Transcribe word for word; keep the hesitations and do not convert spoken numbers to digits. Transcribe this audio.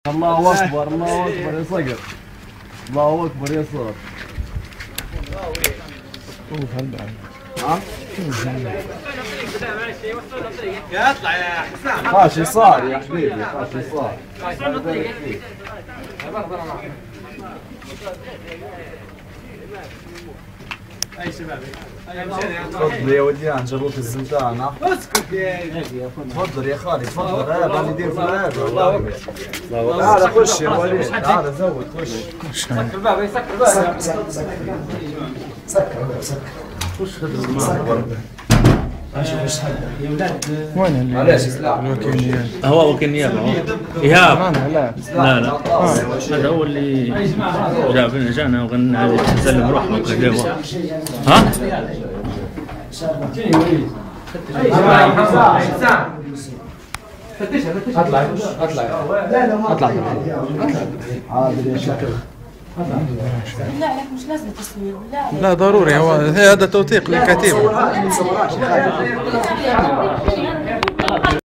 الله اكبر الله اكبر يا صقر. الله اكبر يا صقر. ها؟ يا اطلع يا حسام. خاشي صار يا حبيبي خاشي صار. اي شباب تفضل يا وديان جابوك الزنتانة. اسكت يا تفضل يا خالد تفضل. هذا اللي يدير في هذا. الله اكبر. تعال خش يا وليد تعال زود خش. سكر الباب سكر الباب. سكر سكر سكر سكر خش خذ سكر. اشوف ايش هذا يا ولاد. وين معليش سلاح الوكيل نيابة؟ هو وكيل نيابة هو. إيهاب. لا لا لا هذا هو اللي جاب جانا وغنى سلم روحك كذا. ها؟ اطلع اطلع اطلع حاضر يا شكر. لا لا مش لازم تصوير. لا لا ضروري، هو هذا توثيق للكتيبة.